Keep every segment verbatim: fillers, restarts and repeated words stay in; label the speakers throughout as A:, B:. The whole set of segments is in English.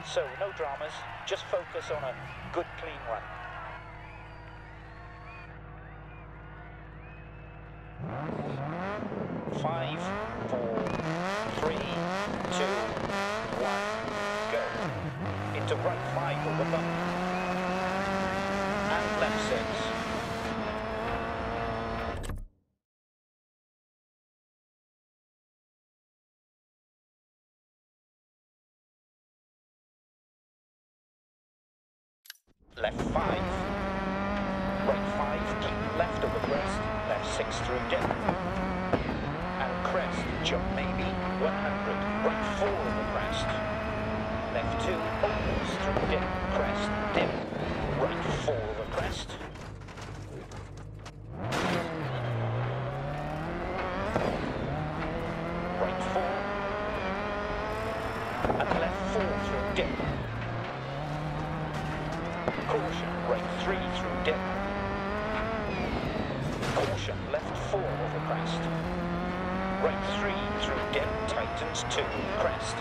A: So, no dramas, just focus on a good, clean run. Five, four, three, two, one, go. Into right five over bump. And left six. Left five. Right five, keep left over crest. Left six through dip. And crest, jump maybe, one hundred. Right four over crest. Left two, opens through dip. Crest, dip. Right four over crest. Right four. And left four through dip. Caution, right three through dip. Caution, left four over crest. Right three through dip, tightens two, crest.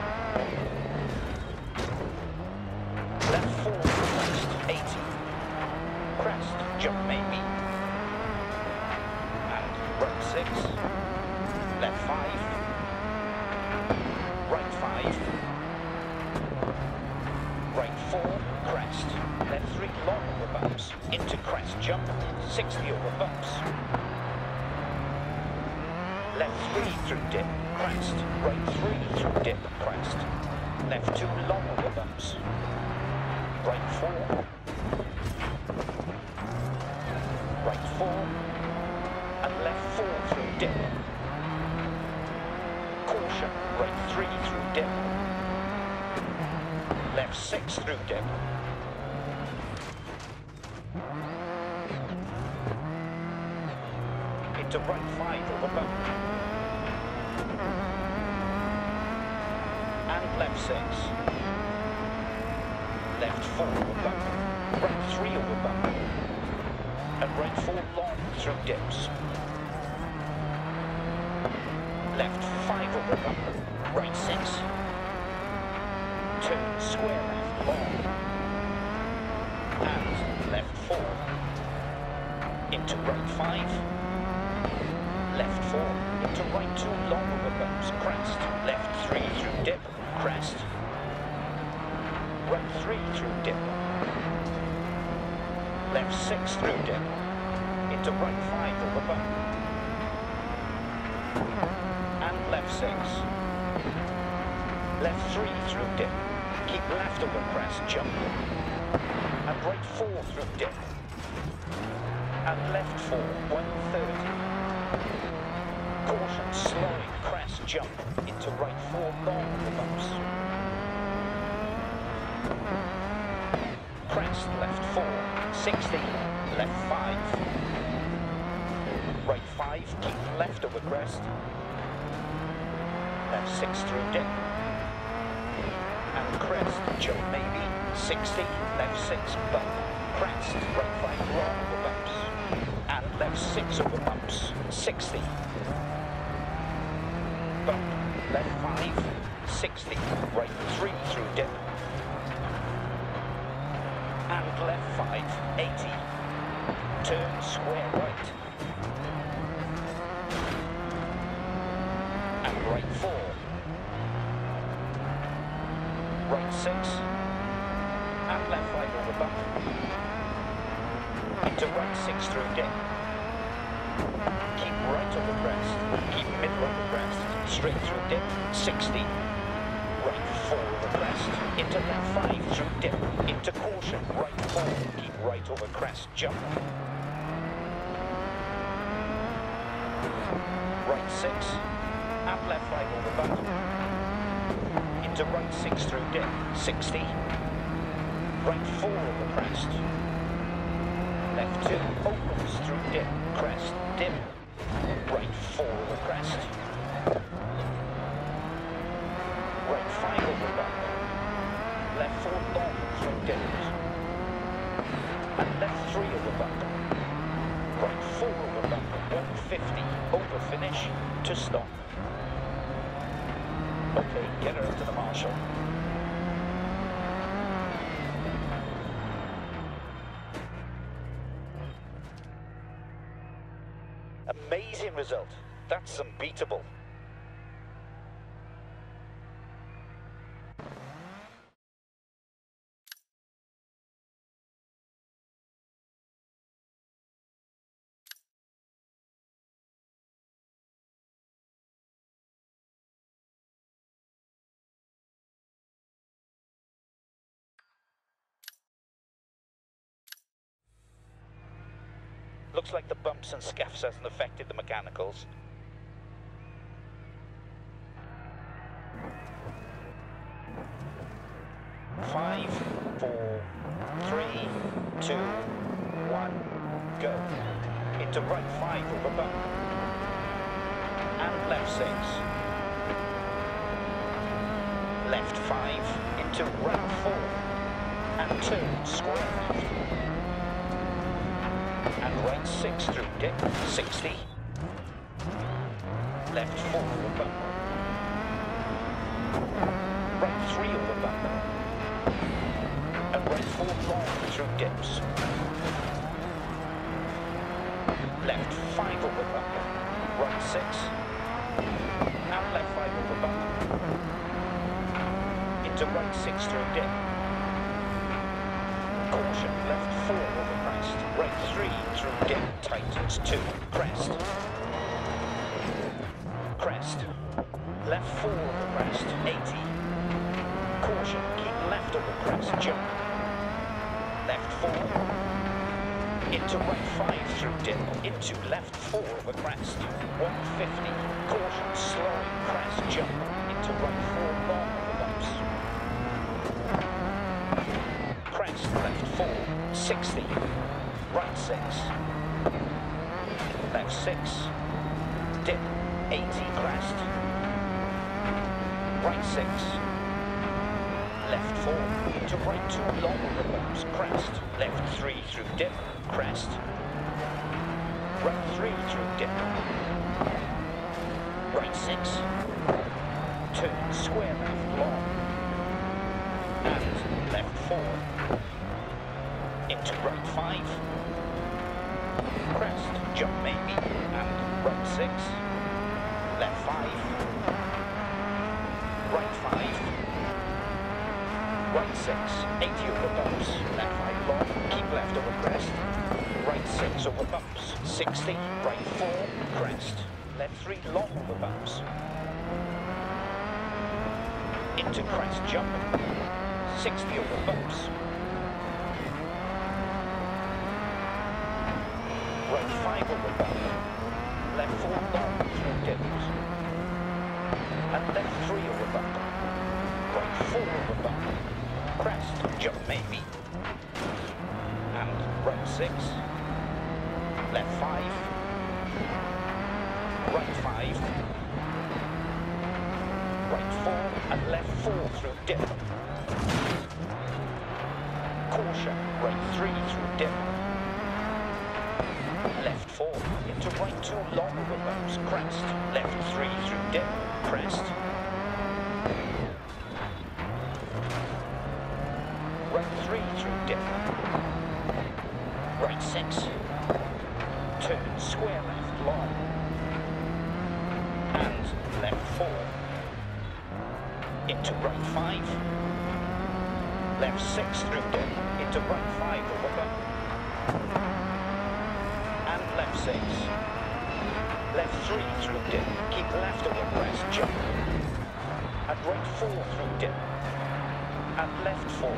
A: Left four through crest, eighty. Crest, jump maybe. And right six. Left five. Right five. Right four, crest. Left three long over bumps. Into crest jump, sixty over bumps. Left three through dip, crest. Right three through dip, crest. Left two long over bumps. Right four. Right four. And left four through dip. Caution, right three through dip. Left six through dip. Into right five over bump. And left six. Left four over bump. Right three over bump. And right four long through dips. Left five over bump. Right six. Turn square left long. And left four. Into right five. Left four, into right two long over bumps, crest. Left three through dip, crest. Right three through dip. Left six through dip. Into right five over bump. And left six. Left three through dip. Keep left over crest, jump. And right four through dip. And left four, one thirty. Caution, slowing, crest, jump, into right four, long over bumps. Crest, left four, sixty, left five. Right five, keep left over crest. Left six through dip. And crest, jump maybe, sixty, left six, bump. Crest, right five, long over bumps. And left six over bumps, sixty. Bump, left five, sixty, right three through dip. And left five, eighty. Turn square right. And right four. Right six. And left five over bump. Into right six through dip. Keep right over crest. Keep middle over crest. Straight through dip, sixty. Right four over crest. Into left five through dip. Into caution, right four. Keep right over crest, jump. Right six. And left five over bump. Into right six through dip, sixty. Right four over crest. Left two, opens through dip, crest, dip. Right four over crest. Right five over bump. Left four long through dip. And left three over bump. Right four over bump, one fifty, over finish, to stop. Okay, get her to the marshal. Amazing result. That's unbeatable. Looks like the bumps and scuffs hasn't affected the mechanicals. Five, four, three, two, one, go. Into right five over bump. And left six. Left five, into right four. And turn square left. And right six through dip, sixty. Left four over bump. Right three over bump. And right four long through dips. Left five over bump. Right six. And left five over bump. Into right six through dip. Caution, left four over crest. Right three through dip, tightens two. Crest. Crest. Left four over crest, eighty. Caution, keep left over crest, jump. Left four. Into right five through dip, into left four over crest. one fifty. Caution, slowing crest, jump. Into right four long over bumps. Crest, left four, sixty. Right six. Left six. Dip, eighty crest. Right six. Left four, into right two long over bumps, crest. Left three through dip, crest. Right three through dip. Right six. Turn square left long. And left four. Into right five. Crest, jump maybe. And right six. Left five. Right five. Right six, eighty over bumps, left five long, keep left over crest. Right six over bumps, sixty, right four, crest. Left three long over bumps. Into crest jump, sixty over bumps. Right five over bump, left four long through dips. And left three over bump, right four over bump. Crest, jump maybe. And right six. Left five. Right five. Right four and left four through dip. Caution, right three through dip. Left four into right two long over bumps, crest. Left three through dip, crest. Right three through dip. Right six. Turn square left long. And left four. Into right five. Left six through dip. Into right five over bump. And left six. Left three through dip. Keep left over crest, jump. And right four through dip. And left four.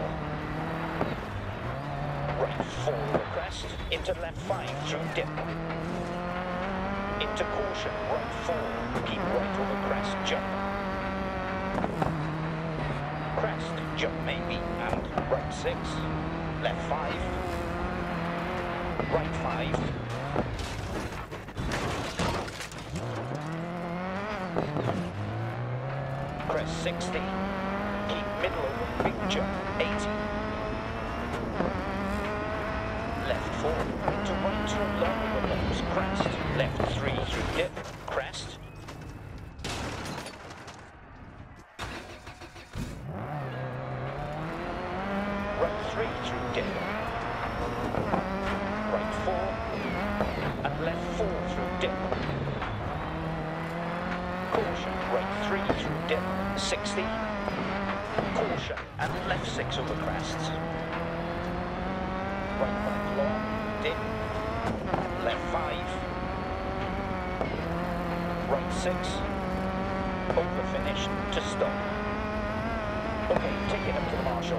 A: Right four over crest, into left five through dip. Into caution, right four, keep right over crest, jump. Crest, jump maybe, and right six, left five, right five. Crest sixty, keep middle over big jump, eighty. Left four, into right two long over bumps, crest. Left three through dip, crest. Right three through dip. Right four, and left four through dip. sixty. Caution, and left six over crests. Right five long, dip. Left five. Right six. Over finish to stop. Okay, take it up to the marshal.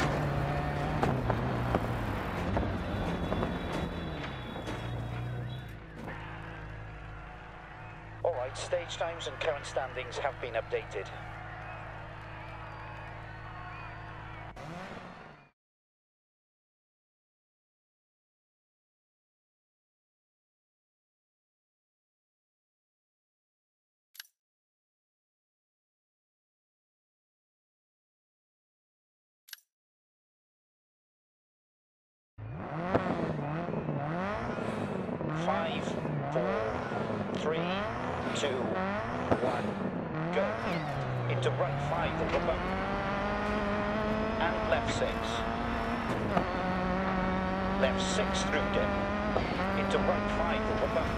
A: Alright, stage times and current standings have been updated. Five, four, three, two, one, go. Into right five over bump. And left six. Left six through dip. Into right five over bump.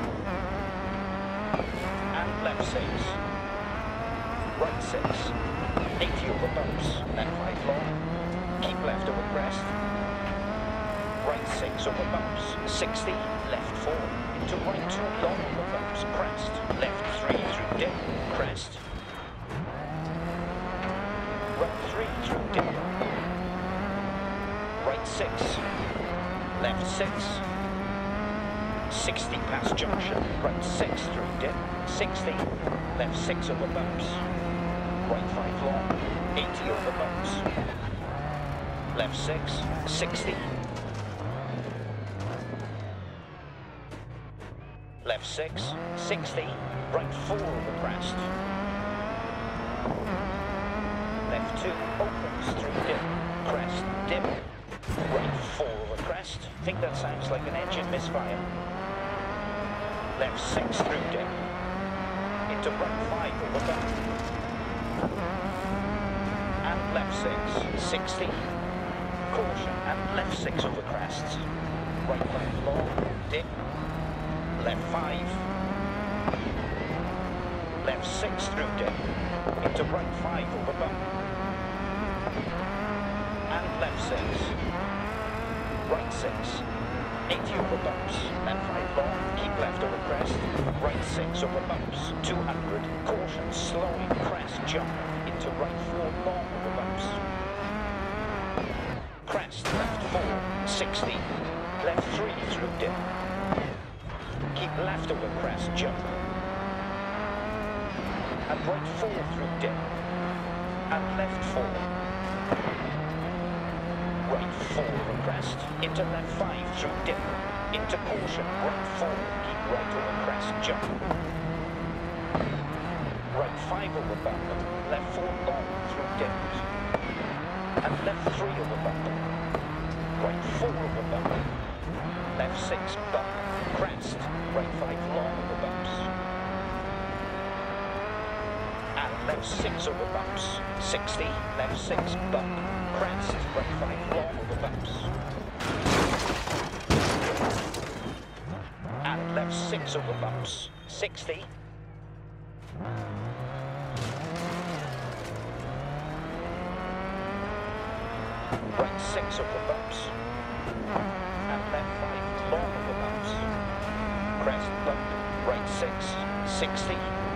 A: And left six. Right six. eighty over bumps. Left five long. Keep left over crest. Right six over bumps, sixty, left four, into right two long over bumps, crest, left three through dip, crest, right three through dip, right six, left six, sixty past junction, right six through dip, sixty, left six over bumps, right five long, eighty over bumps, left six, sixty, left six, sixty, right four over crest. Left two opens through dip, crest, dip. Right four over crest. Think that sounds like an engine misfire. Left six through dip. Into right five over bump. And left six, sixty. Caution and left six over crests. Right five long, dip. Left five, left six through dip, into right five over bump, and left six, right six, eighty over bumps, left five long, keep left over crest, right six over bumps, two hundred, caution, slowing, crest, jump, into right four long over bumps, crest, left four, sixty, left three through dip, keep left over crest, jump. And right four through dip. And left four. Right four over crest. Into left five through dip. Into caution, right four. Keep right over crest, jump. Right five over bump. Left four long through dip. And left three over bump. Right four over bump. Left six bump. Crest, right five long over bumps. And left six over bumps. sixty, left six bump. Crest, right five long over bumps. And left six over bumps. sixty. Right six over bumps. And left five long over bumps. Crest bump, right six, sixty.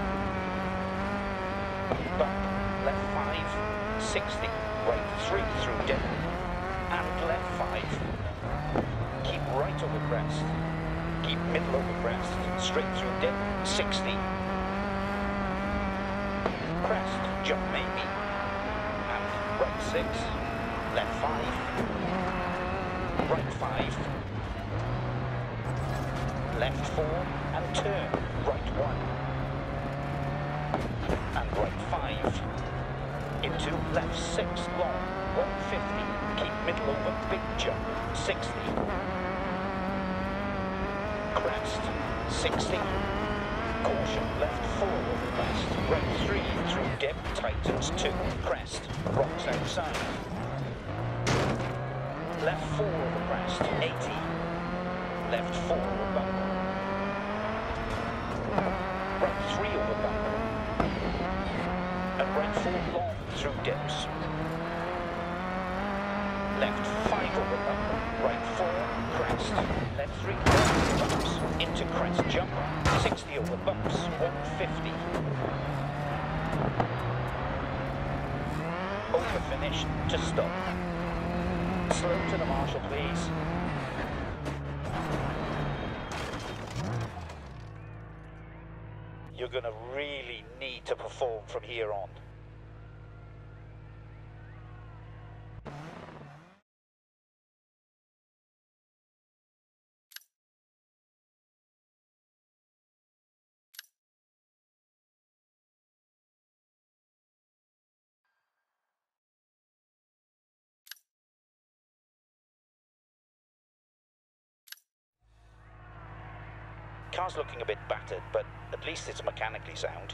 A: Bump, left five, sixty. Right three through dip. And left five. Keep right over crest. Keep middle over crest. Straight through dip, sixty. Crest, jump maybe. And right six. Left five. Right five. Left four and turn, right one. And right five. Into left six long, one fifty. Keep middle over big jump, sixty. Crest, sixty. Caution, left four over crest. Right three through dip, tightens two. Crest, rocks outside. Left four over crest, eighty. Left four over bump. Right three over bump. And right four long through dips. Left five over bump. Right four, crest. Left three, over bumps. Into crest jump. sixty over bumps. one fifty. Over finish to stop. Slow to the marshal, please. You're going to really need to perform from here on. Car's looking a bit battered, but at least it's mechanically sound.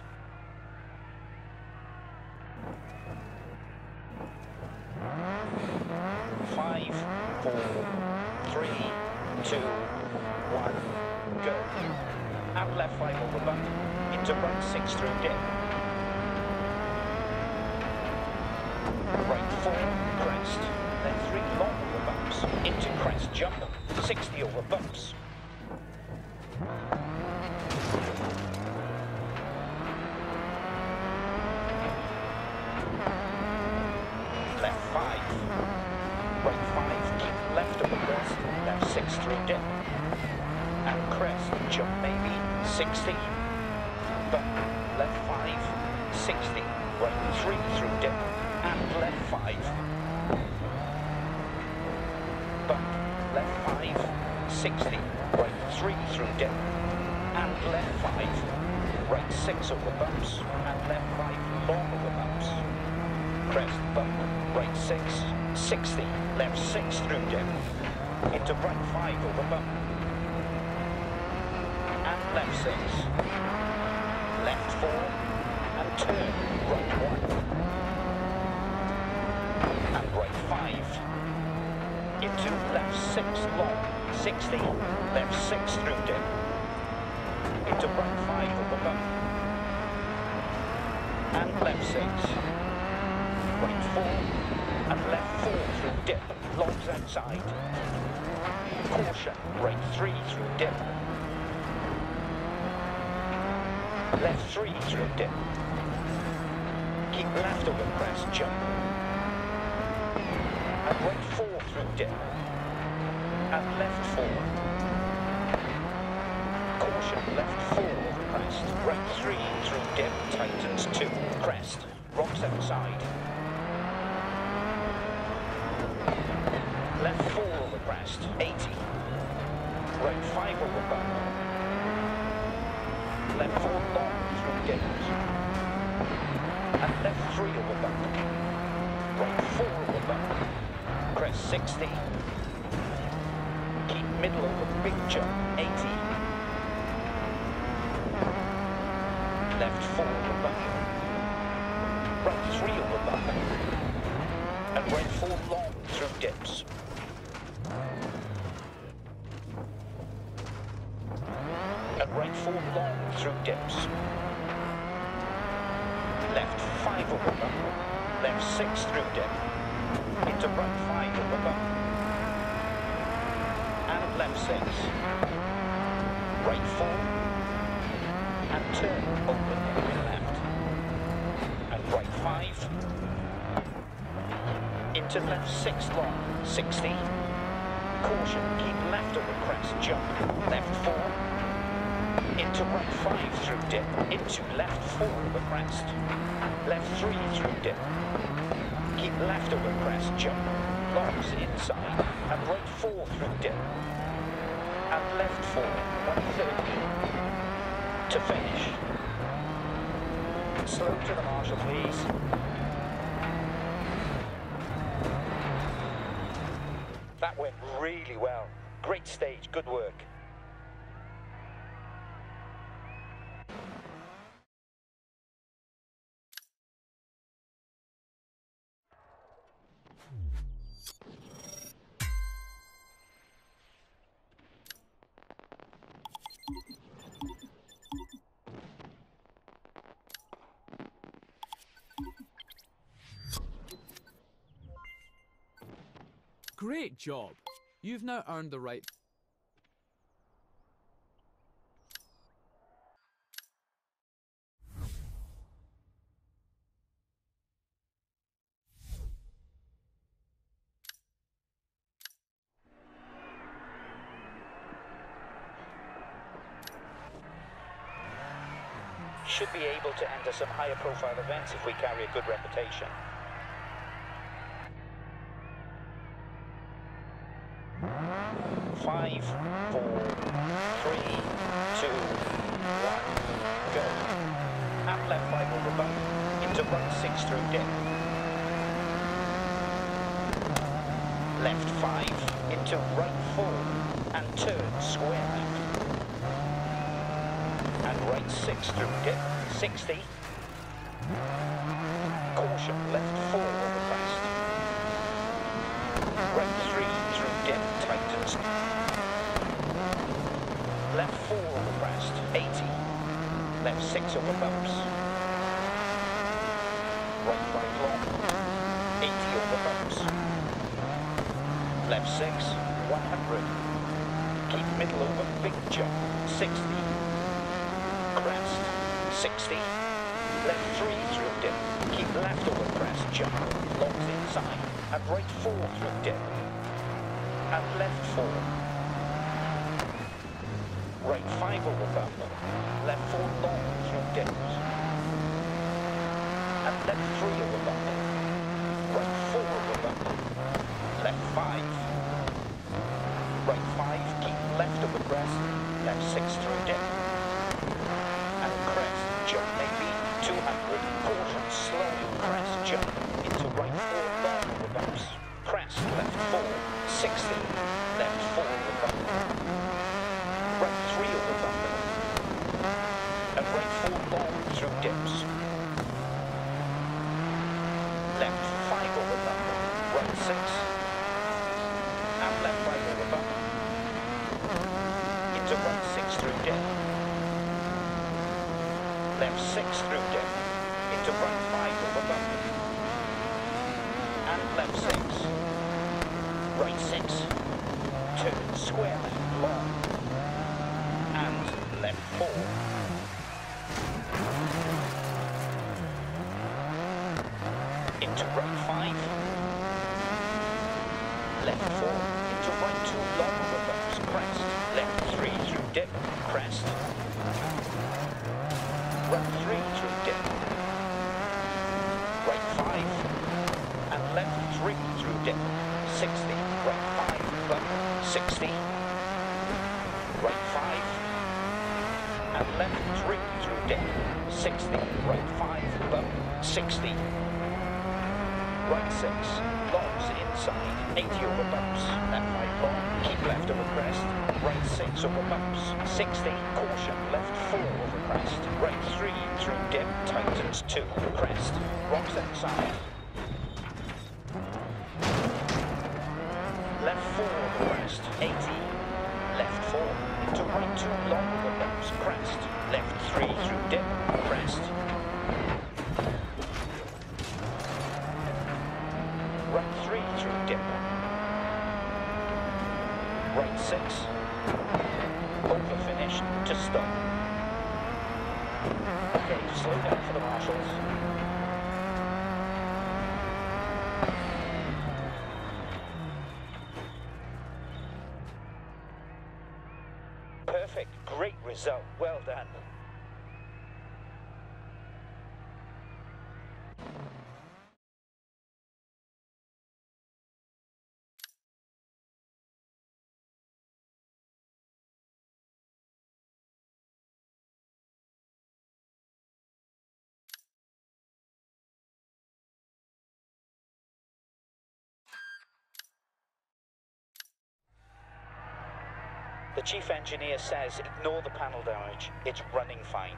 A: Five, four, three, two, one, go. Out left five over bump, into right six through dip. Right four, crest. Left three long over bumps, into crest jump, sixty over bumps. Left five. Right five, keep left over crest. Left six through dip. And crest, jump maybe, sixty. Bump, left five, sixty. Right three through dip. And left five. Bump, left five, sixty. Right three through dip. And left five. Right six over bumps. And left five long over bumps. Crest bump, right six, sixty, left six through dip, into right five over bump, and left six, left four, and turn, right one, and right five, into left six long, sixty, left six through dip, into right five over bump, and left six. Right four, and left four through dip, longs outside. Caution, right three through dip. Left three through dip. Keep left over crest, jump. And right four through dip. And left four. Caution, left four over crest. Right three through dip, tightens two, crest. Rocks outside. Left four over crest, eighty. Right five over bump. Left four long through dip. And left three over bump. Right four over bump. Crest sixty. Keep middle over big jump, eighty. Left four over bump. Right three over bump. And right four long through dips. And right four long through dips. Left five over bump. Left six through dip. Into right five over bump. And left six. Right four. And turn open over left. And right five. Into left six long, sixty. Caution, keep left over crest, jump. Left four. Into right five through dip. Into left four over crest. Left three through dip. Keep left over crest, jump. Longs inside. And right four through dip. And left four, one thirty. To finish. Slow to the marshal, please. That went really well. Great stage, good work.
B: Great job. You've now earned the right...
A: Should be able to enter some higher profile events if we carry a good reputation. Five, four, three, two, one, go. And left five over bump, into right six through dip. Left five, into right four, and turn square left. And right six through dip, sixty. Caution, left four over crest. Right three through dip, tightens. Left four over crest, eighty. Left six over bumps. Right five long, eighty over bumps. Left six, one hundred. Keep middle over big jump, sixty. Crest, sixty. Left three through dip. Keep left over crest, jump. Longs inside. And right four through dip. And left four. Right five over bump. Left four long through dips. And left three over bump. Right four over bump. Left five. Right five, keep left over crest. Left six through dip. And crest, jump maybe, two hundred, caution, slowly crest, jump, into right four, long over bumps, crest, left four, sixty, left four over bump, right three over bump, and right four long through dips, left five over bump, right six, and left five over bump, into right six through dip. Left six through dip, into right five over bump, and left six, right six, turn square left long, and left four, into right five, left four, into right two long over bumps, crest, left three through dip, crest, right three through dip, right five, and left three through dip, sixty, right five, bump, sixty, right five, and left three through dip, sixty, right five, bump, sixty, right six, longs inside, eighty over bumps, left five long, keep left over crest, right six over bumps, sixty, caution, left four over crest, right three through dip, tightens two, crest, rocks inside, left four over crest, eighty, left four, into right two long over bumps, crest, left three through dip, crest, right three through dip, right six, over finish to stop. Okay, slow down for the marshals. Perfect, great result, well done. The chief engineer says ignore the panel damage, it's running fine.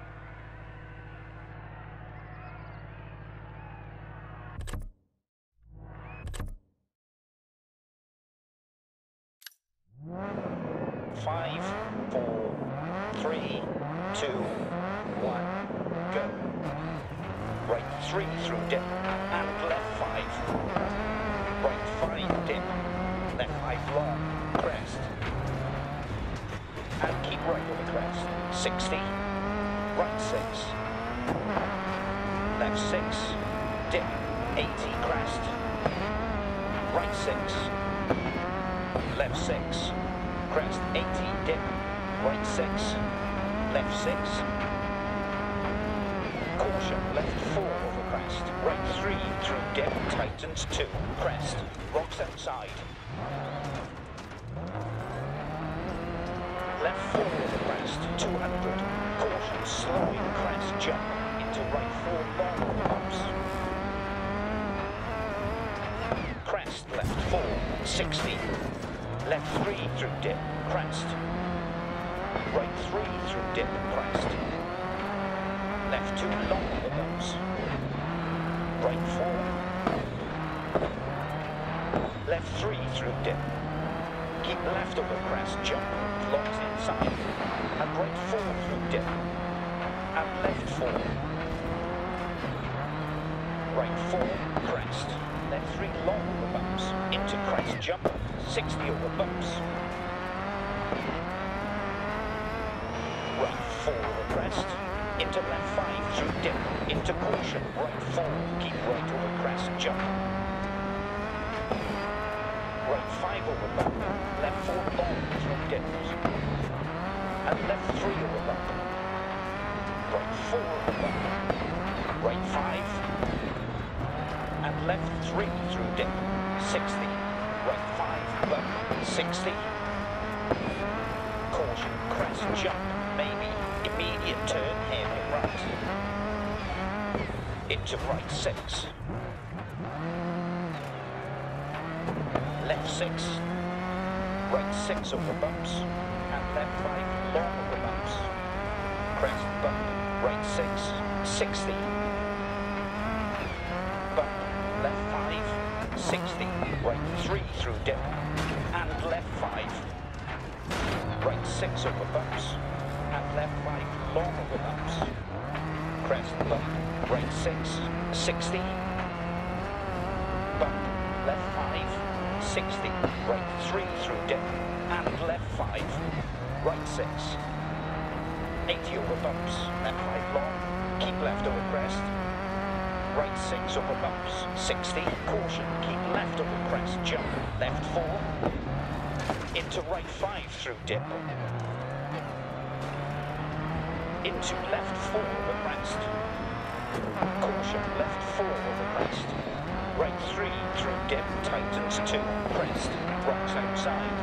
A: Five, four, three, two, one, go. Right three through dip, and left five. Right five dip, left five long, crest. And keep right over crest, sixty, right six. Left six, dip, eighty, crest. Right six, left six, crest, eighty, dip, right six, left six. Caution, left four over crest, right three through dip, tightens two, crest, rocks outside. Left four over crest, two hundred, caution, slowing crest, jump, into right four long over bumps. Crest, left four, sixty, left three through dip, crest. Right three through dip, crest. Left two long over bumps. Right four. Left three through dip. Keep left over crest, jump, locks inside. And right four through dip. And left four. Right four, crest. Left three long over bumps. Into crest, jump, sixty over bumps. Right four over crest. Into left five through dip, into caution, right four, keep right over crest, jump. Right five over bump, left four long through dip. And left three over bump. Right four over bump. Right five. And left three through dip, sixty. Right five, bump, sixty. Caution, crest, jump, maybe. Immediate turn, hairpin right. Into right six. Left six. Right six over bumps. And left five long over bumps. Crest bump. Right six. Sixty. Bump. Left five. Sixty. Right three through dip. And left five. Right six over bumps. And left five long over bumps. Crest bump, right six, sixty. Bump, left five, sixty. Right three through dip. And left five, right six. eighty over bumps, left five long. Keep left over crest. Right six over bumps, sixty. Caution, keep left over crest, jump. Left four. Into right five through dip. Into left four over crest. Caution, left four over crest. Right three through dip, tightens two, crest, rocks outside.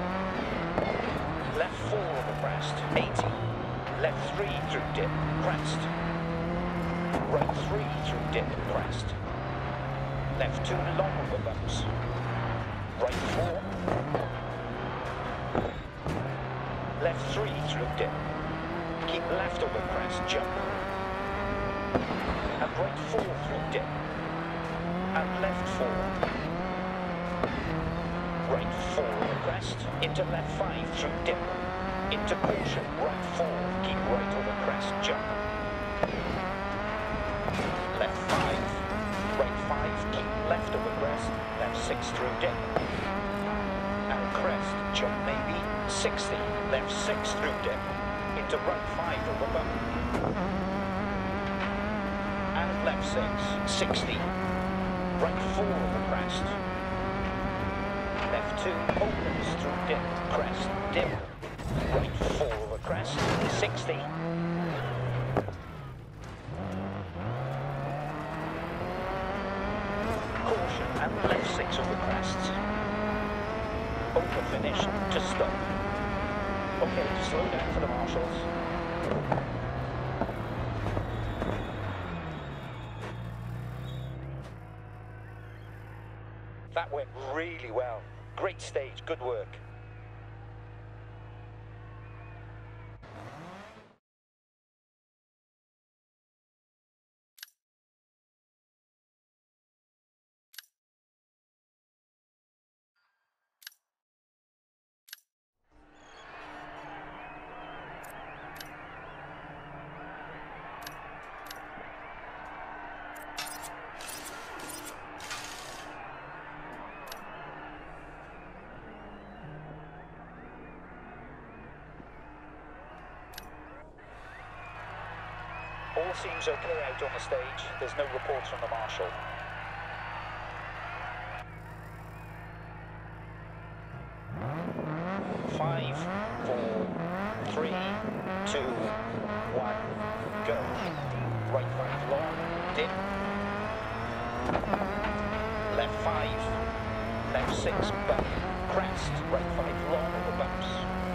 A: Left four over crest, eighty. Left three through dip, crest. Right three through dip, crest. Left two long over bumps. Right four. Left three through dip. Keep left over crest, jump. And right four through dip. And left four. Right four over crest. Into left five through dip. Into caution, right four. Keep right over crest, jump. Left five. Right five. Keep left over crest. Left six through dip. And crest, jump maybe. sixty. Left six through dip. Into right five over bump. And left six, sixty. Right four over crest. Left two opens through dip, crest, dip. Right four over crest, sixty. Caution and left six over crest. Over finish to stop. Okay, slow down for the marshals. That went really well. Great stage, good work. seems okay out on the stage. There's no reports from the marshal. Five, four, three, two, one, go. Right five long, dip. Left five, left six, bump, crest. Right five long over bumps.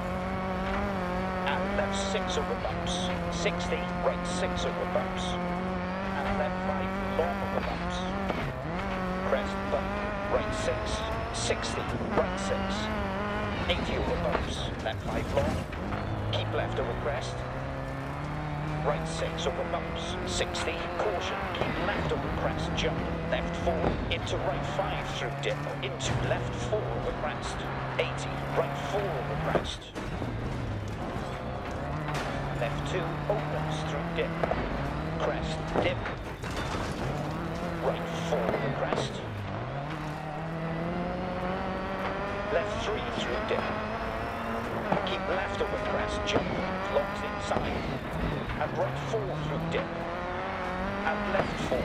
A: And left six over bumps. sixty, right six over bumps. And left five long over bumps. Crest, bump, right six, sixty, right six. eighty over bumps, left five long, keep left over crest, right six over bumps, sixty, caution, keep left over crest, jump, left four, into right five through dip, into left four over crest, eighty, right four over crest, left two, opens through dip, crest, dip, right four over crest, left three through dip. Keep left over crest, jump, longs inside. And right four through dip. And left four.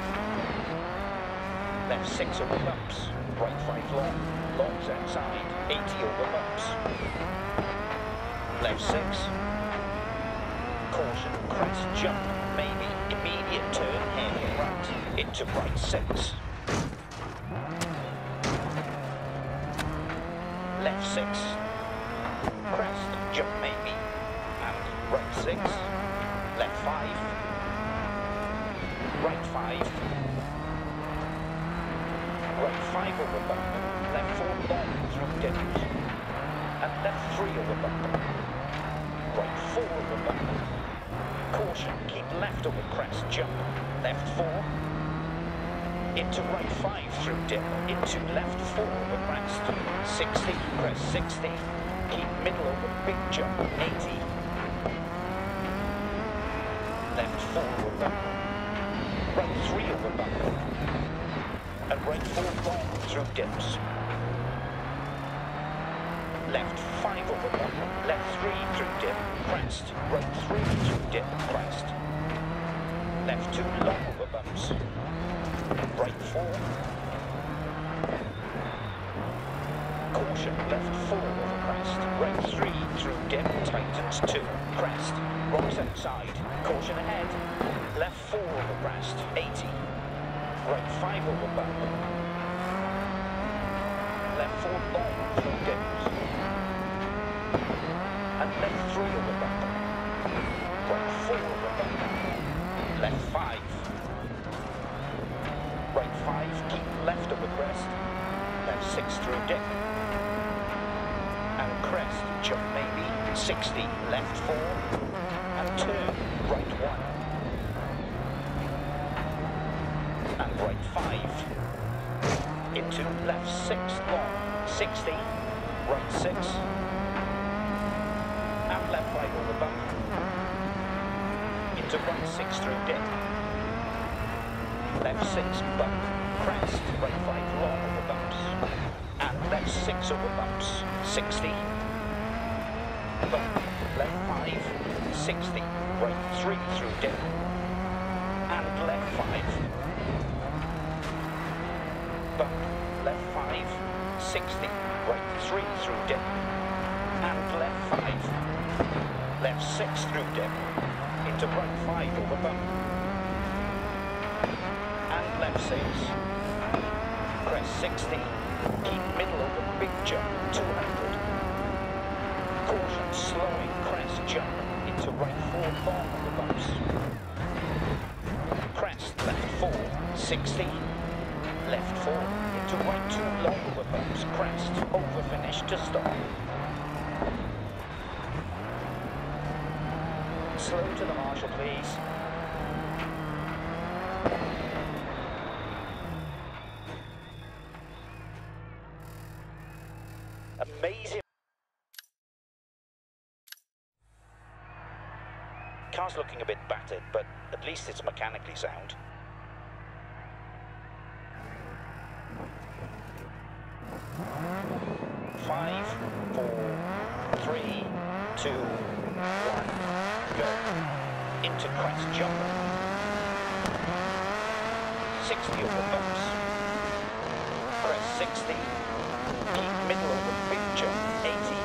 A: Left six over bumps. Right five long. Longs outside. eighty over bumps. Left six. Caution, crest, jump. Maybe. Immediate turn, hairpin right. Into right six. Left six, crest, jump maybe, and right six, left five, right five, right five over bump, left four long through dip, and left three over bump, right four over bump, caution, keep left over crest, jump, left four, into right five through dip, into left four over crest, sixty, crest sixty, keep middle over big jump, eighty, left four over bump, right three over bump, and right four long through dips, left five over bump, left three through dip, crest, right three through dip, crest, left two long over bumps, right four, caution, left four over crest, right three through dip, tightens two, crest, rocks outside, caution ahead, left four over crest, eighty, right five over bump, left four long through dips, and left three over bump, right four over bump, left five, right five, keep left over crest, left six through dip, and crest, jump maybe, sixty, left four, and turn, right one, and right five, into left six long, sixty, right six, and left five over bump, into right six through dip, left six bump, crest, right five long over bumps, and left six over bumps, sixty, bump, left five, sixty, right three through dip, and left five, bump, left five, sixty, right three through dip, and left five, left six through dip, into right five over bump, and left six, crest sixty, keep middle over big jump, two hundred, caution, slowing, crest jump, into right four long over bumps, crest, left four, sixty, left four, into right two long over bumps, crest, over finish to stop. Slow to the marshal, please. Amazing. Car's looking a bit battered, but at least it's mechanically sound. Five, four, three, two, one, go. into crest jump. sixty over bumps. Crest sixty. Keep middle over big jump. eighty.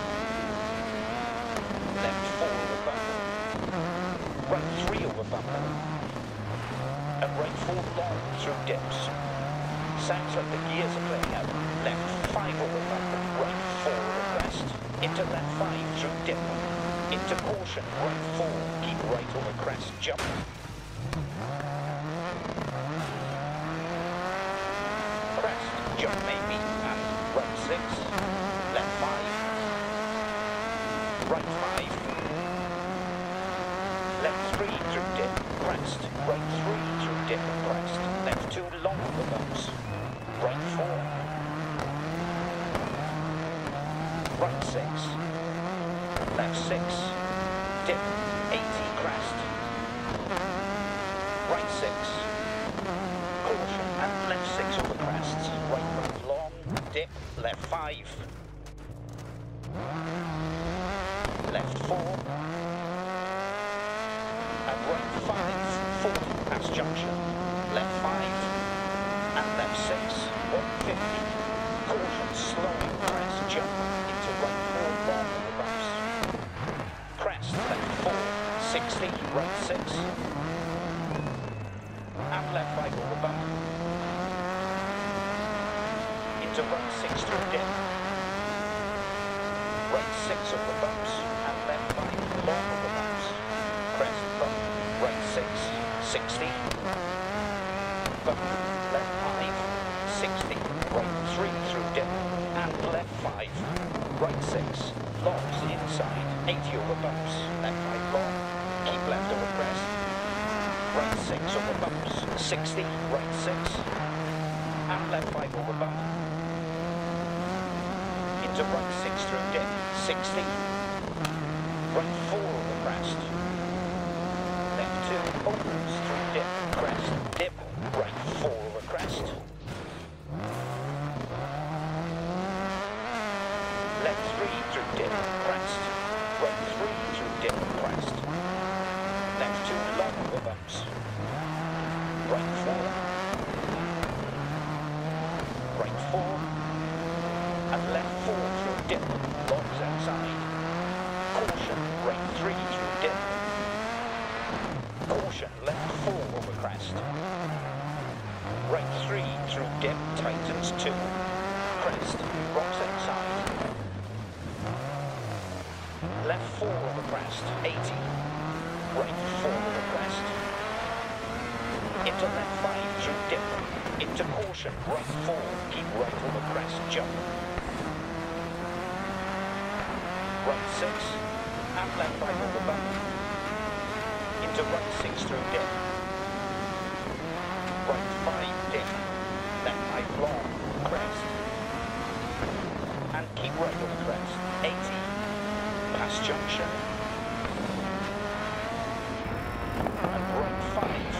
A: Left four over bumper. Right three over bumper. And right four long through dips. Sounds like the gears are playing out. Left five over bumper. Right four over crest. Into left five through dip. Into caution. Right four. Keep right over crest jump. Crest jump maybe. And right six. Left five. Right five. Left three through dip. Crest. Right three through dip and crest. Left two long over bumps. Right four. Right six. Left six. Dip. eighty crest. Right six. Caution and left six over crests. Right five long. Dip. Left five. Left four. And right five. forty past junction. Left five. And left six. one fifty. Caution slowing crest jump into right four long over bumps. Crest left four. sixty. Right six. And left five over bump. Into right six through dip. Right six over bumps. And left five long over bumps. Crest bump. Right six. sixty. Bump. Left five. sixty. Right three through dip. And left five. Right six. Longs inside. eighty over bumps. Left five long. Keep left over crest. Right six over bumps. sixty. Right six. And left five over bump. Into right six through dip. sixty. Right four over crest. Left two opens through dip. Crest. Dip. Right four over crest. Left three through dip. Crest. Right three through dip. Crest. Left two long over bumps. Right four. Right four. And left four through dip. Longs outside. Caution. Right three through dip. Caution. Left four over crest. Right three through dip. Tightens two. Crest. Rocks outside. Left four over crest. eighty. Right four over crest. Into left five through dip. Into caution. Right four. Keep right over crest. Jump. Right six. And left five over bump. Into right six through dip. Right five dip. Left five long. Crest. And keep right over crest. eighty. Past junction. And right five.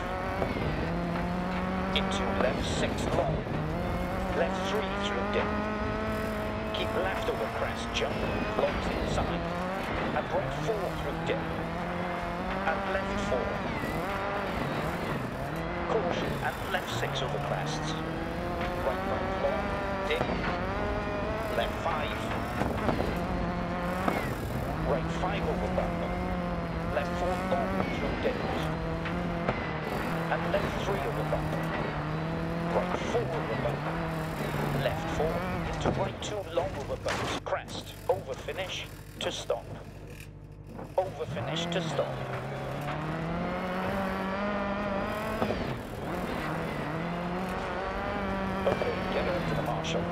A: Into left six long. Left three through dip. Keep left over crest, jump, longs inside. And right four through dip. And left four. Caution and left six over crests. Right five long, dip. Left five. Right five over bumper. Left four long through dips. And left three over bumper. Right four over bumper. Left four. To right two long over bumps. Crest. Over finish to stop. Over finish to stop. Okay, get her to the marshal.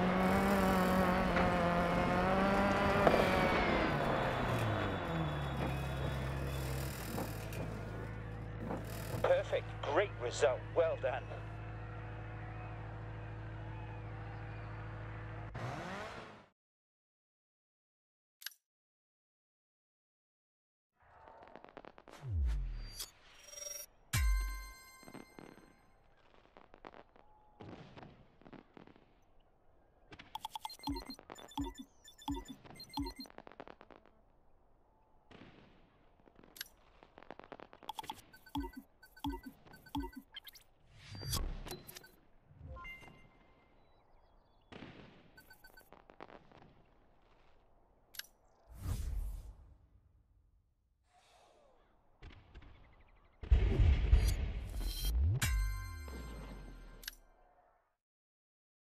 A: Perfect. Great result. Well done.